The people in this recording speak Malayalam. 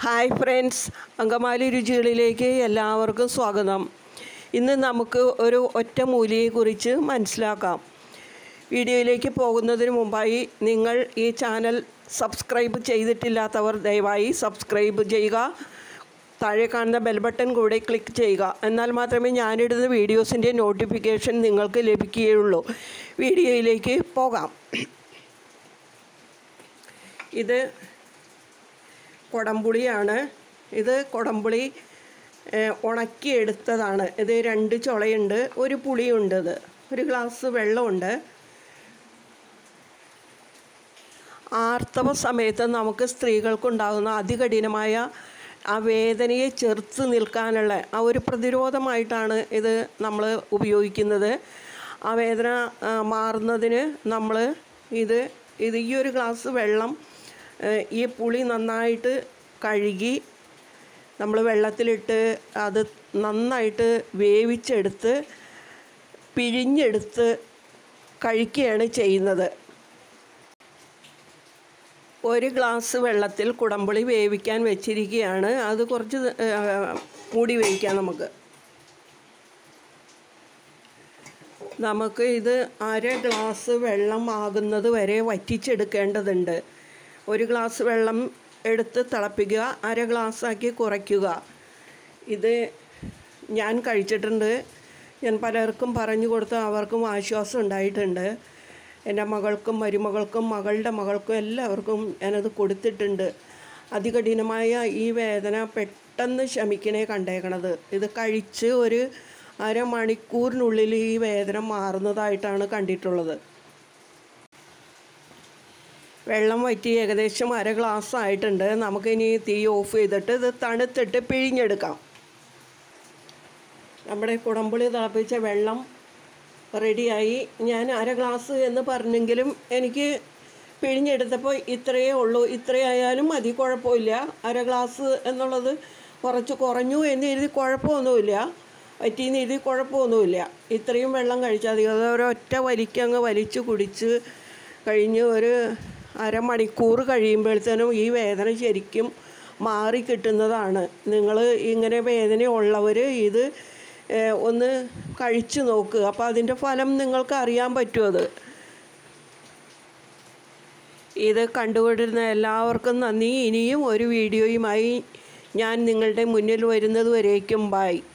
ഹായ് ഫ്രണ്ട്സ്, അങ്കമാലി രുചികളിലേക്ക് എല്ലാവർക്കും സ്വാഗതം. ഇന്ന് നമുക്ക് ഒരു ഒറ്റമൂലിയെക്കുറിച്ച് മനസ്സിലാക്കാം. വീഡിയോയിലേക്ക് പോകുന്നതിന് മുമ്പായി നിങ്ങൾ ഈ ചാനൽ സബ്സ്ക്രൈബ് ചെയ്തിട്ടില്ലാത്തവർ ദയവായി സബ്സ്ക്രൈബ് ചെയ്യുക. താഴെ കാണുന്ന ബെൽ ബട്ടൺ കൂടെ ക്ലിക്ക് ചെയ്യുക. എന്നാൽ മാത്രമേ ഞാനിടുന്ന വീഡിയോസിൻ്റെ നോട്ടിഫിക്കേഷൻ നിങ്ങൾക്ക് ലഭിക്കുകയുള്ളൂ. വീഡിയോയിലേക്ക് പോകാം. ഇത് കൊടംപുളിയാണ്. ഇത് കൊടംപുളി ഉണക്കിയെടുത്തതാണ്. ഇത് 2 ചുളയുണ്ട്, ഒരു പുളിയുണ്ട്. ഇത് ഒരു ഗ്ലാസ് വെള്ളമുണ്ട്. ആർത്തവ സമയത്ത് നമുക്ക് സ്ത്രീകൾക്കുണ്ടാകുന്ന അതികഠിനമായ ആ വേദനയെ ചെറുത്ത് നിൽക്കാനുള്ള ആ ഒരു പ്രതിരോധമായിട്ടാണ് ഇത് നമ്മൾ ഉപയോഗിക്കുന്നത്. ആ വേദന മാറുന്നതിന് നമ്മൾ ഈ ഒരു ഗ്ലാസ് വെള്ളം ഈ പുളി നന്നായിട്ട് കഴുകി നമ്മൾ വെള്ളത്തിലിട്ട് അത് നന്നായിട്ട് വേവിച്ചെടുത്ത് പിഴിഞ്ഞെടുത്ത് കഴിക്കുകയാണ് ചെയ്യുന്നത്. ഒരു ഗ്ലാസ് വെള്ളത്തിൽ കുടംപുളി വേവിക്കാൻ വെച്ചിരിക്കുകയാണ്. അത് കുറച്ച് മൂടി വേവിക്കാം. നമുക്ക് ഇത് 1/2 ഗ്ലാസ് വെള്ളം ആകുന്നത് വരെ വറ്റിച്ചെടുക്കേണ്ടതുണ്ട്. 1 ഗ്ലാസ് വെള്ളം എടുത്ത് തിളപ്പിക്കുക, 1/2 ഗ്ലാസ്സാക്കി കുറയ്ക്കുക. ഇത് ഞാൻ കഴിച്ചിട്ടുണ്ട്. ഞാൻ പലർക്കും പറഞ്ഞു കൊടുത്ത് അവർക്കും ആശ്വാസം ഉണ്ടായിട്ടുണ്ട്. എൻ്റെ മകൾക്കും മരുമകൾക്കും മകളുടെ മകൾക്കും എല്ലാവർക്കും ഞാനത് കൊടുത്തിട്ടുണ്ട്. അതികഠിനമായ ഈ വേദന പെട്ടെന്ന് ശമിക്കണേ കണ്ടേക്കണത്. ഇത് കഴിച്ച് ഒരു 1/2 മണിക്കൂറിനുള്ളിൽ ഈ വേദന മാറുന്നതായിട്ടാണ് കണ്ടിട്ടുള്ളത്. വെള്ളം വറ്റി ഏകദേശം 1/2 ഗ്ലാസ് ആയിട്ടുണ്ട്. നമുക്കിനി തീ ഓഫ് ചെയ്തിട്ട് ഇത് തണുത്തിട്ട് പിഴിഞ്ഞെടുക്കാം. നമ്മുടെ കുടംപുളി തിളപ്പിച്ച വെള്ളം റെഡിയായി. ഞാൻ 1/2 ഗ്ലാസ് എന്ന് പറഞ്ഞെങ്കിലും എനിക്ക് പിഴിഞ്ഞെടുത്തപ്പോൾ ഇത്രയേ ഉള്ളൂ. ഇത്രയായാലും മതി, കുഴപ്പമില്ല. 1/2 ഗ്ലാസ് എന്നുള്ളത് കുറച്ച് കുറഞ്ഞു എന്ന് എഴുതി കുഴപ്പമൊന്നുമില്ല, വറ്റിയെന്ന് എഴുതി കുഴപ്പമൊന്നുമില്ല. ഇത്രയും വെള്ളം കഴിച്ചാൽ മതി. അത് ഒരൊറ്റ വലിക്കങ്ങ് വലിച്ച് കുടിച്ച് കഴിഞ്ഞ് ഒരു 1/2 മണിക്കൂർ കഴിയുമ്പോഴത്തേനും ഈ വേദന ശരിക്കും മാറി കിട്ടുന്നതാണ്. നിങ്ങൾ ഇങ്ങനെ വേദനയുള്ളവർ ഇത് ഒന്ന് കഴിച്ചു നോക്കുക. അപ്പോൾ അതിൻ്റെ ഫലം നിങ്ങൾക്ക് അറിയാൻ പറ്റും. ഇത് കണ്ടുകൊണ്ടിരുന്ന എല്ലാവർക്കും നന്ദി. ഇനിയും ഒരു വീഡിയോയുമായി ഞാൻ നിങ്ങളുടെ മുന്നിൽ വരുന്നത് വരേക്കും ബൈ.